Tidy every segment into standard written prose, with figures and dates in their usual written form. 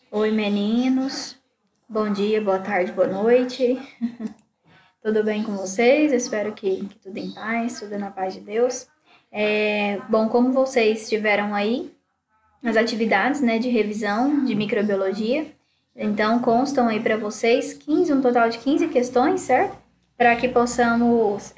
Oi, meninos. Bom dia, boa tarde, boa noite. Tudo bem com vocês? Espero que tudo em paz, tudo na paz de Deus. Bom, como vocês tiveram aí as atividades, né, de revisão de microbiologia, então constam aí para vocês um total de 15 questões, certo? Para que possamos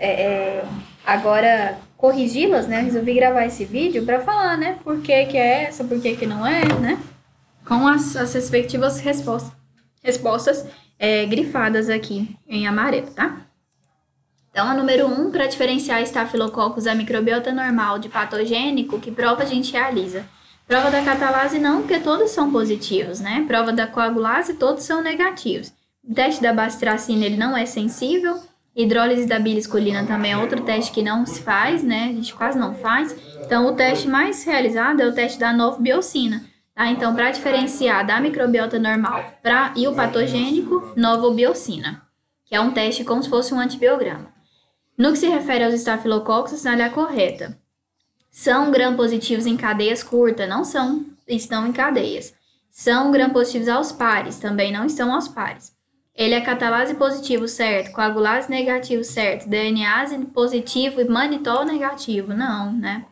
agora corrigi-las, né? Resolvi gravar esse vídeo para falar, né, por que que é essa, por que que não é, né? Com as respectivas respostas grifadas aqui em amarelo, tá? Então, a número 1, para diferenciar Staphylococcus a microbiota normal de patogênico, que prova a gente realiza? Prova da catalase não, porque todos são positivos, né? Prova da coagulase, todos são negativos. O teste da bacitracina, ele não é sensível. Hidrólise da biliscolina também é outro teste que não se faz, né? A gente quase não faz. Então, o teste mais realizado é o teste da novobiocina. Tá? Então, para diferenciar da microbiota normal e o patogênico, novobiocina, que é um teste como se fosse um antibiograma. No que se refere aos estafilococcus, a sinalha correta. São gram-positivos em cadeias curtas, não são, estão em cadeias. São gram-positivos aos pares, também não estão aos pares. Ele é catalase positivo, certo? Coagulase negativo, certo? DNase positivo e manitol negativo, não, né?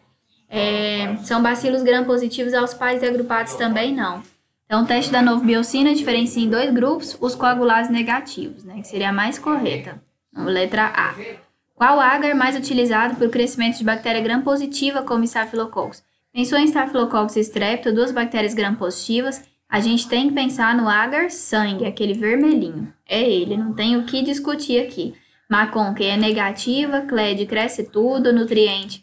São bacilos gram-positivos aos pares e agrupados também não. Então, o teste da novobiocina diferencia em dois grupos os coagulases negativos, né? Que seria a mais correta. Letra A. Qual agar mais utilizado para o crescimento de bactéria gram-positiva como Staphylococcus? Pensou em Staphylococcus strepto, duas bactérias gram-positivas, a gente tem que pensar no agar sangue, aquele vermelhinho. É ele, não tem o que discutir aqui. Macon, que é negativa, Cled cresce tudo, nutriente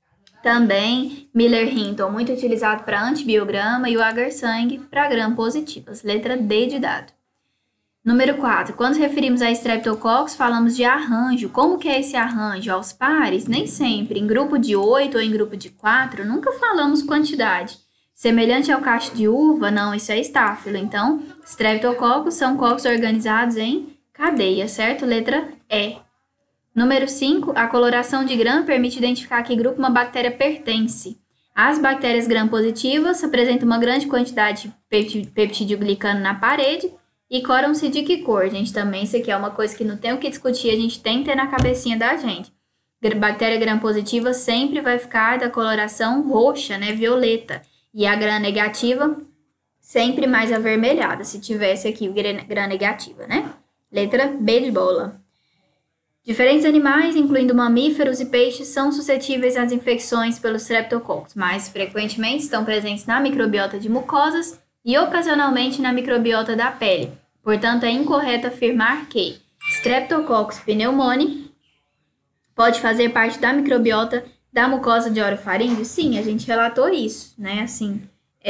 também, Miller-Hinton, muito utilizado para antibiograma, e o agar-sangue para gram-positivas. Letra D de dado. Número 4. Quando referimos a Streptococcus, falamos de arranjo. Como que é esse arranjo? Aos pares? Nem sempre. Em grupo de 8 ou em grupo de 4, nunca falamos quantidade. Semelhante ao cacho de uva? Não, isso é estáfilo. Então, Streptococcus são cocos organizados em cadeia, certo? Letra E. Número 5. A coloração de Gram permite identificar a que grupo uma bactéria pertence. As bactérias Gram-positivas apresentam uma grande quantidade de peptidoglicano na parede e coram-se de que cor, gente? Também isso aqui é uma coisa que não tem o que discutir, a gente tem que ter na cabecinha da gente. Bactéria Gram-positiva sempre vai ficar da coloração roxa, né, violeta. E a Gram-negativa sempre mais avermelhada, se tivesse aqui Gram-negativa, né? Letra B de bola. Diferentes animais, incluindo mamíferos e peixes, são suscetíveis às infecções pelos streptococcus. Mais frequentemente estão presentes na microbiota de mucosas e ocasionalmente na microbiota da pele. Portanto, é incorreto afirmar que Streptococcus pneumoniae pode fazer parte da microbiota da mucosa de orofaríngeo? Sim, a gente relatou isso, né? Assim,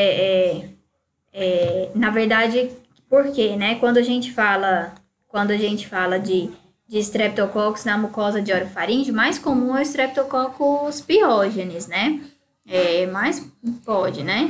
na verdade, por quê, né? Quando a gente fala de Streptococcus na mucosa de orofaríngeo, mais comum é o Streptococcus pyogenes, né? Mas pode, né?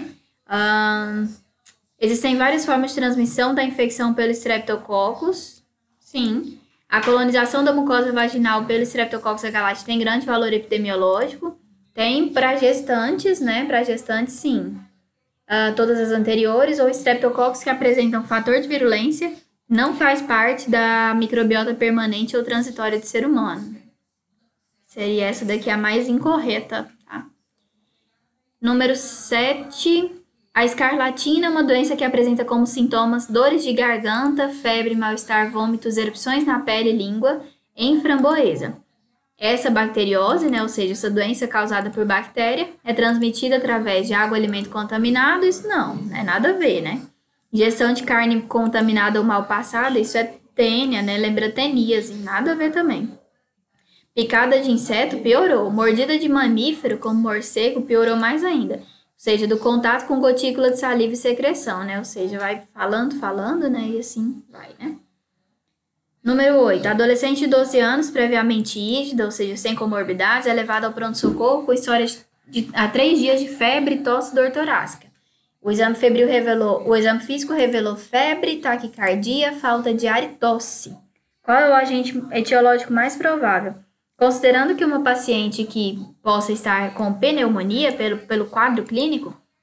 Existem várias formas de transmissão da infecção pelo Streptococcus. Sim. A colonização da mucosa vaginal pelo Streptococcus agalacti tem grande valor epidemiológico. Tem para gestantes, né? Para gestantes, sim. Todas as anteriores, ou Streptococcus que apresentam fator de virulência, não faz parte da microbiota permanente ou transitória do ser humano. Seria essa daqui a mais incorreta, tá? Número 7. A escarlatina é uma doença que apresenta como sintomas dores de garganta, febre, mal-estar, vômitos, erupções na pele e língua em framboesa. Essa bacteriose, né, ou seja, essa doença causada por bactéria, é transmitida através de água ou alimento contaminado? Isso não é nada a ver, né? Ingestão de carne contaminada ou mal passada, isso é tênia, né? Lembra teníase, nada a ver também. Picada de inseto piorou. Mordida de mamífero, como morcego, piorou mais ainda. Ou seja, do contato com gotícula de saliva e secreção, né? Ou seja, vai falando, né? E assim vai, né? Número 8. Adolescente de 12 anos, previamente ígida, ou seja, sem comorbidades, é levado ao pronto-socorro com história há 3 dias de febre e tosse dor torácica. O exame físico revelou febre, taquicardia, falta de ar e tosse. Qual é o agente etiológico mais provável? Considerando que uma paciente que possa estar com pneumonia pelo quadro clínico,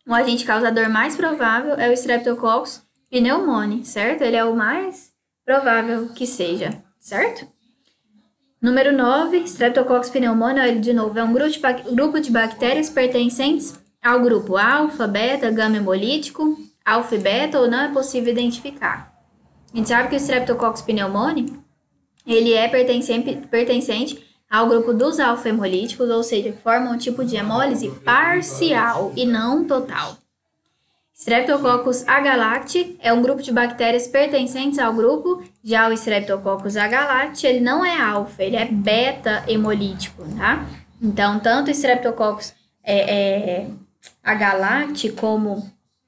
o agente causador mais provável é o Streptococcus pneumoniae, certo? Ele é o mais provável que seja, certo? Número 9, Streptococcus pneumoniae, de novo, é um grupo de bactérias pertencentes ao grupo alfa, beta, gama hemolítico, alfa e beta, ou não é possível identificar. A gente sabe que o Streptococcus pneumoniae, ele é pertencente ao grupo dos alfa-hemolíticos, ou seja, que formam um tipo de hemólise parcial e não total. Streptococcus agalacti é um grupo de bactérias pertencentes ao grupo, já o Streptococcus agalacti, ele não é alfa, ele é beta-hemolítico, tá? Então, tanto o Streptococcus agalacti como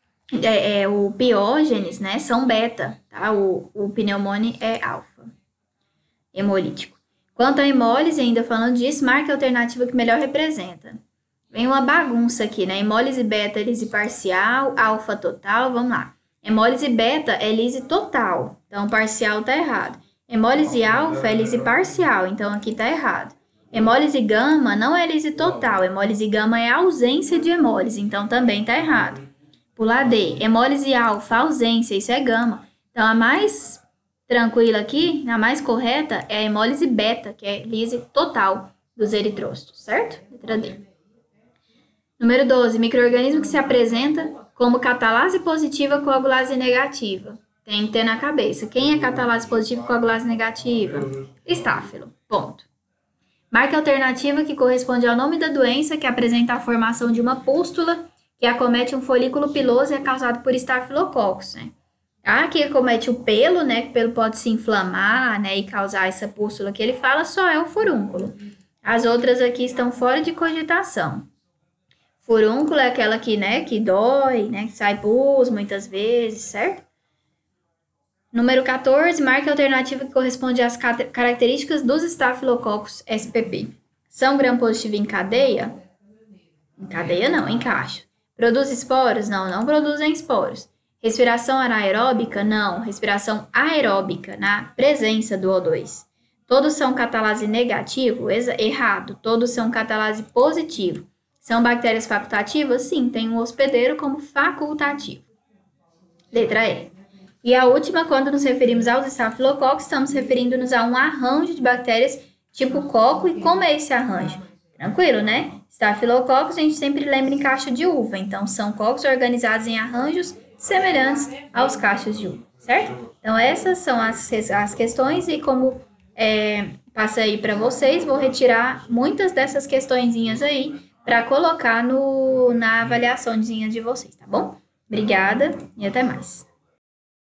o Piógenes, né, são beta, tá? O pneumoniae é alfa, hemolítico. Quanto à hemólise, ainda falando disso, marque a alternativa que melhor representa. Vem uma bagunça aqui, né? Hemólise beta é lise parcial, alfa total, vamos lá. Hemólise beta é lise total, então parcial tá errado. Hemólise alfa é lise parcial, então aqui tá errado. Hemólise gama não é lise total, hemólise gama é ausência de hemólise, então também tá errado. Pular D, hemólise alfa, ausência, isso é gama. Então a mais tranquila aqui, a mais correta é a hemólise beta, que é lise total dos eritrócitos, certo? Letra D. Número 12, micro-organismo que se apresenta como catalase positiva coagulase negativa. Tem que ter na cabeça. Quem é catalase positiva e coagulase negativa? Estáfilo. Ponto. Marque a alternativa que corresponde ao nome da doença que apresenta a formação de uma pústula que acomete um folículo piloso e é causado por estafilococcus, né? A que acomete o pelo, né? Que o pelo pode se inflamar, né? E causar essa pústula que ele fala, só é o furúnculo. As outras aqui estão fora de cogitação. Furúnculo é aquela que, né, que dói, né, que sai pus muitas vezes, certo? Número 14, marque a alternativa que corresponde às características dos estafilococcus spp. São gram-positivo em cadeia? Em cadeia não, em cacho. Produz esporos? Não, não produzem esporos. Respiração anaeróbica? Não, respiração aeróbica, na presença do O2. Todos são catalase negativo? Errado, todos são catalase positivo. São bactérias facultativas? Sim, tem um hospedeiro como facultativo. Letra E. E a última, quando nos referimos aos estafilococcus, estamos referindo-nos a um arranjo de bactérias tipo coco. E como é esse arranjo? Tranquilo, né? Estafilococcus a gente sempre lembra em caixa de uva. Então, são cocos organizados em arranjos semelhantes aos cachos de uva, certo? Então, essas são as questões e como passei aí para vocês, vou retirar muitas dessas questõezinhas aí para colocar na avaliaçãozinha de vocês, tá bom? Obrigada e até mais.